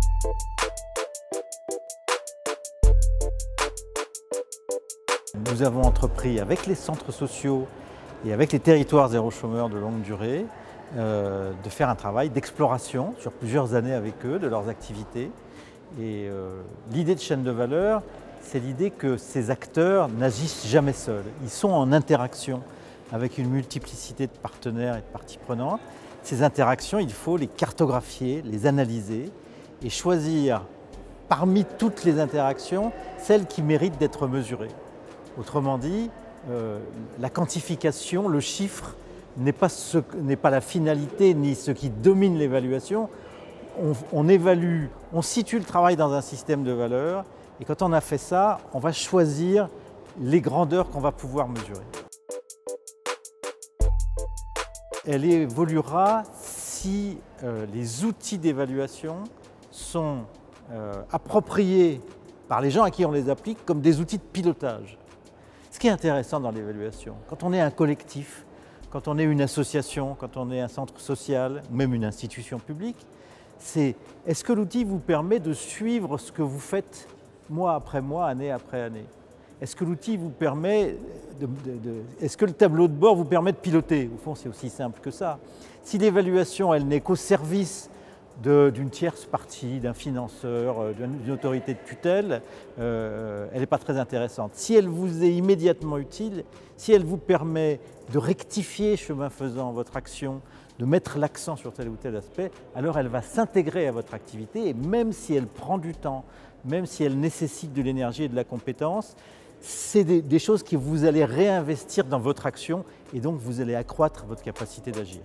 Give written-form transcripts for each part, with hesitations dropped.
Nous avons entrepris avec les centres sociaux et avec les territoires zéro chômeur de longue durée de faire un travail d'exploration sur plusieurs années avec eux, de leurs activités. Et l'idée de chaîne de valeur, c'est l'idée que ces acteurs n'agissent jamais seuls. Ils sont en interaction avec une multiplicité de partenaires et de parties prenantes. Ces interactions, il faut les cartographier, les analyser et choisir parmi toutes les interactions celles qui méritent d'être mesurées. Autrement dit, la quantification, le chiffre, n'est pas la finalité ni ce qui domine l'évaluation. On évalue, on situe le travail dans un système de valeurs et quand on a fait ça, on va choisir les grandeurs qu'on va pouvoir mesurer. Elle évoluera si les outils d'évaluation sont appropriés par les gens à qui on les applique comme des outils de pilotage. Ce qui est intéressant dans l'évaluation, quand on est un collectif, quand on est une association, quand on est un centre social, ou même une institution publique, c'est est-ce que l'outil vous permet de suivre ce que vous faites mois après mois, année après année? Est-ce que l'outil vous permet est-ce que le tableau de bord vous permet de piloter? Au fond, c'est aussi simple que ça. Si l'évaluation, elle n'est qu'au service d'une tierce partie, d'un financeur, d'une autorité de tutelle, elle n'est pas très intéressante. Si elle vous est immédiatement utile, si elle vous permet de rectifier chemin faisant votre action, de mettre l'accent sur tel ou tel aspect, alors elle va s'intégrer à votre activité et même si elle prend du temps, même si elle nécessite de l'énergie et de la compétence, c'est des choses que vous allez réinvestir dans votre action et donc vous allez accroître votre capacité d'agir.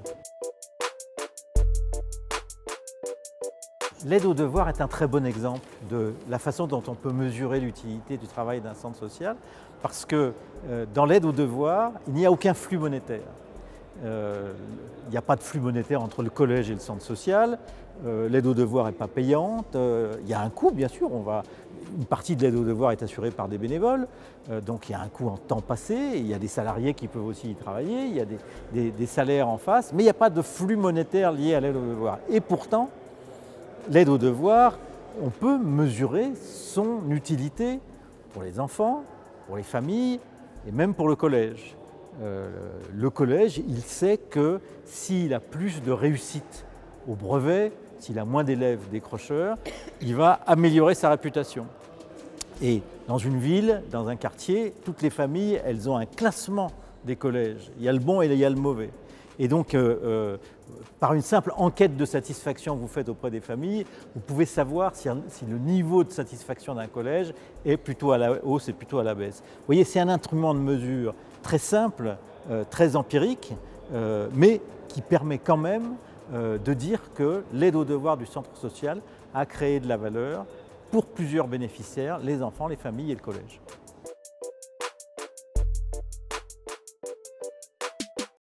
L'aide aux devoirs est un très bon exemple de la façon dont on peut mesurer l'utilité du travail d'un centre social parce que dans l'aide aux devoirs, il n'y a aucun flux monétaire. Il n'y a pas de flux monétaire entre le collège et le centre social. L'aide aux devoirs n'est pas payante. Il y a un coût, bien sûr. Une partie de l'aide aux devoirs est assurée par des bénévoles. Donc il y a un coût en temps passé. Il y a des salariés qui peuvent aussi y travailler. Il y a des salaires en face. Mais il n'y a pas de flux monétaire lié à l'aide aux devoirs. Et pourtant, l'aide aux devoirs, on peut mesurer son utilité pour les enfants, pour les familles et même pour le collège. Le collège, il sait que s'il a plus de réussite au brevet, s'il a moins d'élèves décrocheurs, il va améliorer sa réputation. Et dans une ville, dans un quartier, toutes les familles, elles ont un classement des collèges. Il y a le bon et il y a le mauvais. Et donc, par une simple enquête de satisfaction que vous faites auprès des familles, vous pouvez savoir si le niveau de satisfaction d'un collège est plutôt à la hausse et plutôt à la baisse. Vous voyez, c'est un instrument de mesure très simple, très empirique, mais qui permet quand même de dire que l'aide aux devoirs du centre social a créé de la valeur pour plusieurs bénéficiaires, les enfants, les familles et le collège.